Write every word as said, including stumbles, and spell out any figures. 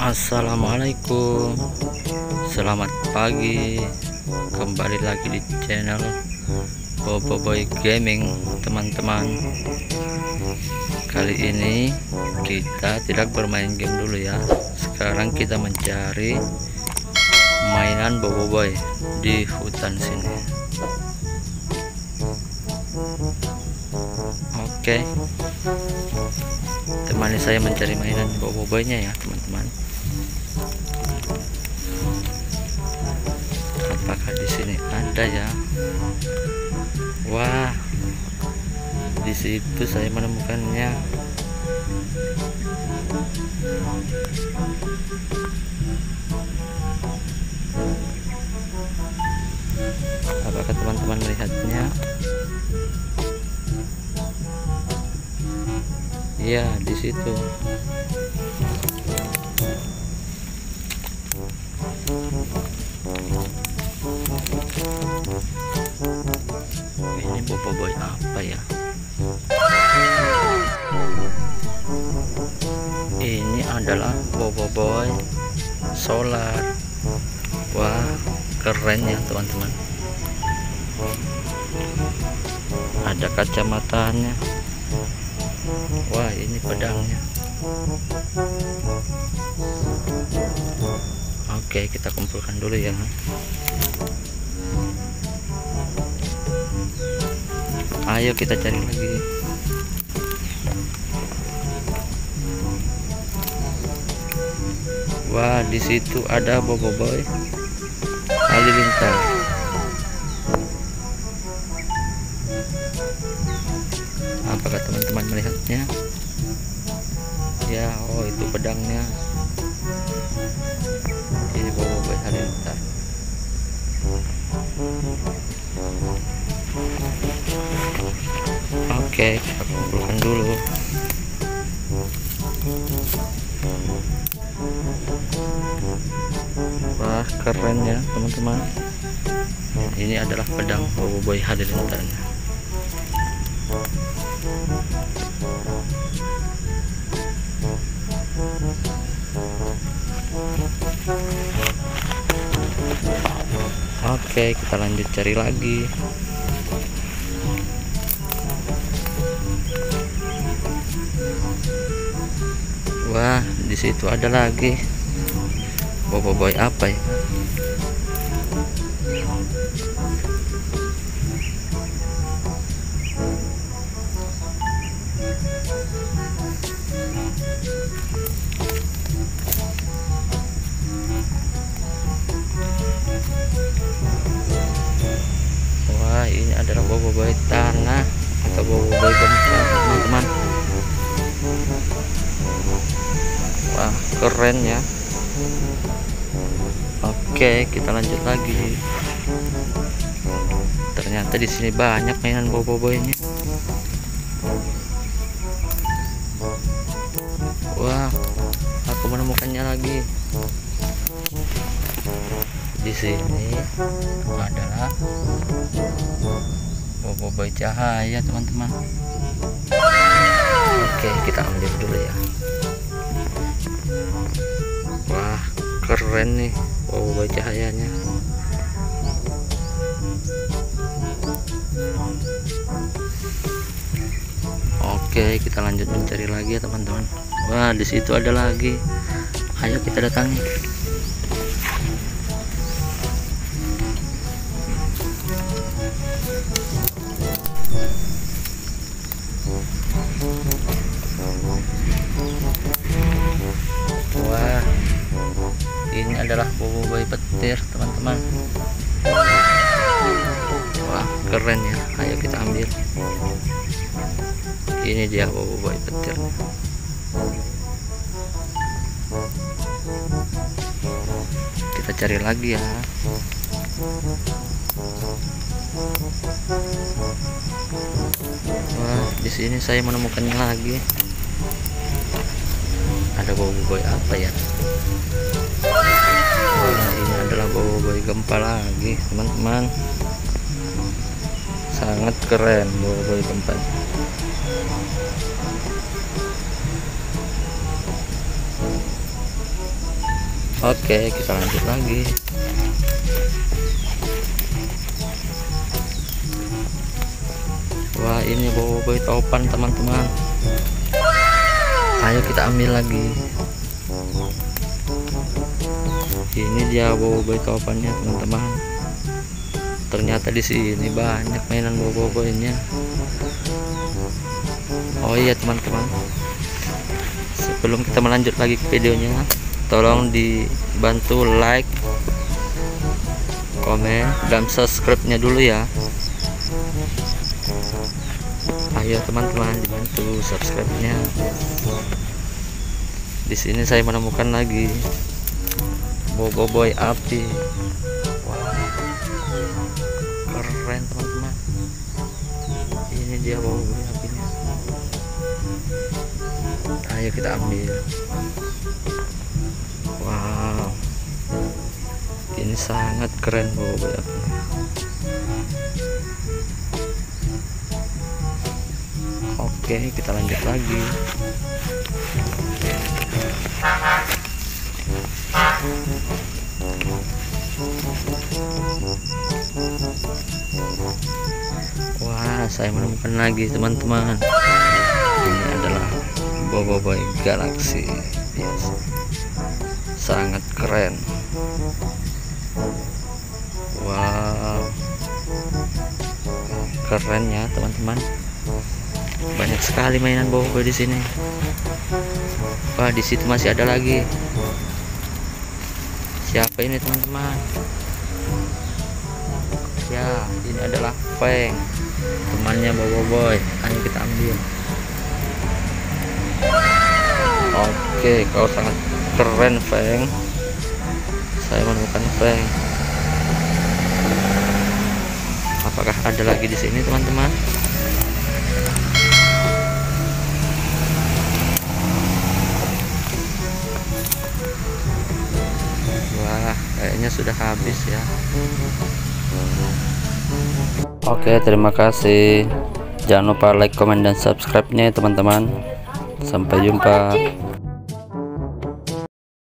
Assalamualaikum, selamat pagi. Kembali lagi di channel Boboiboy Gaming, teman-teman. Kali ini kita tidak bermain game dulu ya. Sekarang kita mencari mainan Boboiboy di hutan sini. Oke, temani saya mencari mainan Boboiboy-nya ya, teman-teman. Apakah di sini ada ya? Wah, di situ saya menemukannya. Apakah teman-teman melihatnya? Iya, di situ. Ini Boboiboy apa ya? Ini adalah Boboiboy solar. Wah, keren ya teman-teman. Ada kacamatanya. Wah, ini pedangnya. Oke, kita kumpulkan dulu ya. Ayo kita cari lagi. Wah, di situ ada Boboiboy Halilintar. Apakah teman-teman melihatnya? Ya, oh itu pedangnya. Ini Boboiboy Halilintar. Oke, kita kumpulkan dulu. Wah, keren ya teman-teman. Ini adalah pedang Boboiboy Halilintar. Oke, kita lanjut cari lagi. Wah, di situ ada lagi Boboiboy apa ya? Wah, ini adalah Boboiboy tanah atau Boboiboy gempa, teman-teman. Wah, keren ya. Oke, kita lanjut lagi. Ternyata di sini banyak mainan Boboiboy-nya. Wah, aku menemukannya lagi. Di sini adalah Boboiboy cahaya, teman-teman. Oke, kita ambil dulu ya. Wah, keren nih Boboiboy cahayanya. Oke, kita lanjut mencari lagi ya teman-teman. Wah, di situ ada lagi. Ayo kita datangi. Wah, ini adalah Boboiboy petir, teman-teman. Wah, keren ya. Ayo kita ambil. Ini dia Boboiboy petir. Kita cari lagi ya. Wah, di sini saya menemukannya lagi. Ada Boboiboy apa ya? Wah, ini adalah Boboiboy gempa lagi, teman-teman. Sangat keren Boboiboy gempa. Oke, kita lanjut lagi. Wah, ini boboiboy topan teman-teman. Ayo kita ambil lagi. Ini dia boboiboy topannya teman-teman. Ternyata di sini banyak mainan boboiboynya. Oh iya teman-teman, sebelum kita melanjut lagi ke videonya, tolong dibantu like, komen, dan subscribe-nya dulu ya. Ayo teman-teman, dibantu subscribe-nya. Di sini saya menemukan lagi boboiboy api. Wah, keren teman-teman. Ini dia boboiboy apinya. Ayo kita ambil. Wow, ini sangat keren boboiboy apinya. Oke, kita lanjut lagi. Wah, saya menemukan lagi teman-teman. Ini adalah boboiboy galaksi. Yes. Sangat keren. Wow, keren ya teman-teman. Banyak sekali mainan boboiboy di sini. Wah, di situ masih ada lagi. Siapa ini teman-teman? Ya, ini adalah Feng, temannya boboiboy. Ayo kita ambil. Oke, kau sangat keren Feng. Saya menemukan Feng. Apakah ada lagi di sini teman-teman? Kayaknya sudah habis ya. Oke, terima kasih. Jangan lupa like, comment, dan subscribe-nya teman-teman. Sampai jumpa.